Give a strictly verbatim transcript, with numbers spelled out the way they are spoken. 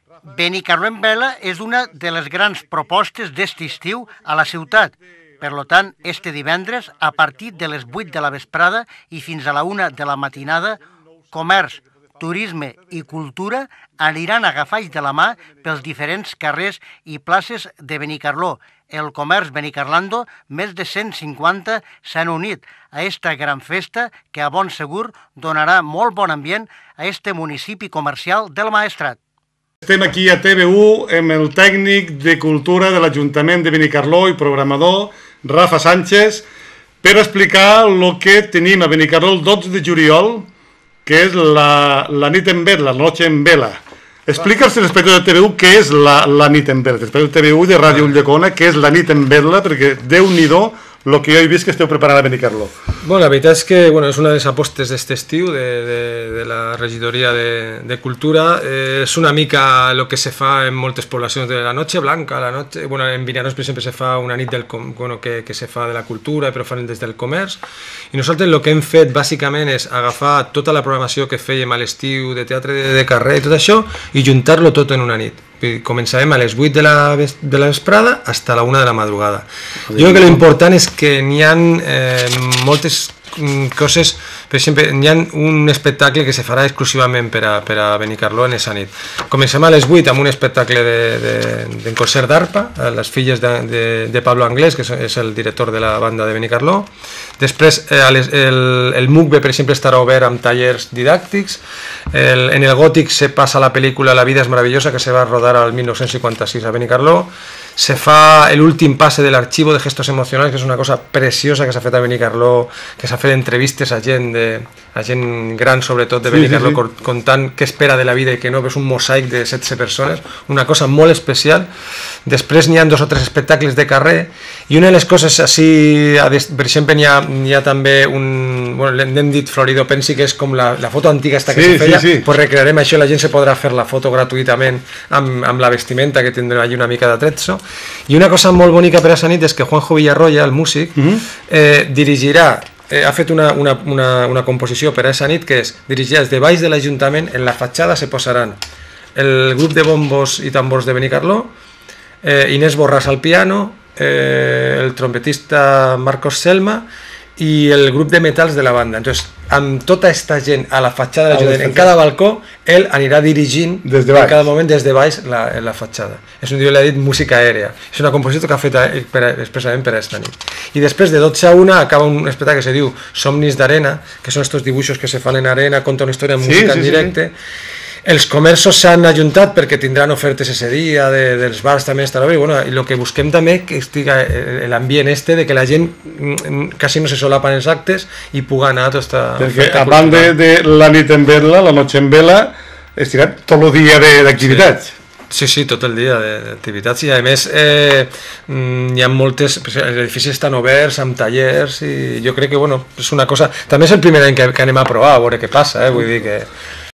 Benicarló en vela és una de les grans propostes d'est estiu a la ciutat. Per tant, este divendres, a partir de les vuit de la vesprada i fins a la una de la matinada, comerç, turisme i cultura aniran agafats de la mà pels diferents carrers i places de Benicarló. El comerç benicarlando, més de cent cinquanta, s'han unit a esta gran festa que a bon segur donarà molt bon ambient a este municipi comercial del Maestrat. Estem aquí a T V u amb el tècnic de cultura de l'Ajuntament de Benicarló i programador Rafa Sánchez per explicar el que tenim a Benicarló el dotze de juliol, que és la, la nit en vela, la noche en vela. Explica als espectadors de T V u què és la, la nit en vela, els espectadors de T V u de Ràdio Ulldecona, què és la nit en vela, perquè Déu-n'hi-do el que jo he vist que esteu preparant a Benicarló. Bueno, la veritat és que bueno, és una de les apostes d'aquest estiu de, de, de la regidoria de, de Cultura. Eh, és una mica el que se fa en moltes poblacions de la Noche Blanca. La noche, bueno, en Vinaròs, per exemple, se fa una nit del, bueno, que, que se fa de la cultura, però fan des del comerç. I nosaltres el que hem fet bàsicament és agafar tota la programació que fèiem a l'estiu de teatre de, de carrer i tot això i juntar-lo tot en una nit. Començarem a les vuit de la, de la vesprada fins a la una de la madrugada. Jo crec que l'important és que n'hi ha eh, moltes coses, per exemple, n'hi ha un espectacle que se farà exclusivament per a, per a Benicarló en aquesta nit. Comencem a les vuit amb un espectacle de, de, de concert d'arpa, les filles de, de, de Pablo Anglès, que és el director de la banda de Benicarló. Després eh, les, el, el MUCBE, per exemple, estarà obert amb tallers didàctics. El, en el Gòtic se passa la pel·lícula La vida és maravillosa, que se va rodar al mil nou-cents cinquanta-sis a Benicarló. Se fa l'últim passe de l'arxivo de gestos emocionals, que és una cosa preciosa que s'ha fet a Benicarló, que s'ha fet entrevistes a gent, de, a gent gran, sobretot de Benicarló, sí, sí, sí. Contant què espera de la vida i què no, és un mosaic de setze persones, una cosa molt especial. Després n'hi ha dos o tres espectacles de carrer, i una de les coses així, per exemple, n'hi ha, ha també un, bueno, l'hem dit Florido Pensi, que és com la, la foto antiga esta que sí, se feia, sí, sí. Pues recrearem això, la gent se podrà fer la foto gratuïtament amb, amb la vestimenta, que tindrà allí una mica d'atrezzo. I una cosa molt bonica per a aquesta nit és que Juanjo Villarroya, el músic, uh-huh. eh, dirigirà, eh, ha fet una, una, una, una composició per a aquesta nit que és, dirigirà des de baix de l'Ajuntament, en la fatxada se posaran el grup de bombos i tambors de Benicarló, eh, Inés Borràs al piano, eh, el trompetista Marcos Selma i el grup de metals de la banda. Entonces, amb tota aquesta gent a la fatxada de l'Ajuntament, en cada balcó, ell anirà dirigint en cada moment des de baix la, la fatxada. És un dia, l'he dit, música aèrea. És una composició que ha fet per, expressament per a aquesta nit. I després, de dotze a una, acaba un espectacle que se diu Somnis d'Arena, que són aquests dibuixos que se fan en arena, conta una història en música sí, sí, en directe. Sí, sí. Els comerços s'han ajuntat perquè tindran ofertes ese dia, de, dels bars també estarà bé, i bueno, el que busquem també que estiga l'ambient este de que la gent quasi no se solapa en els actes i puga anar a tota esta... Perquè a banda de, de la nit en vela, la noche en vela, estirà tot el dia d'activitats. Sí. Sí, sí, tot el dia d'activitats i a més eh, hi ha moltes, els edificis estan oberts amb tallers i jo crec que bueno, és una cosa, també és el primer any que, que anem a provar a veure què passa, eh? Vull dir que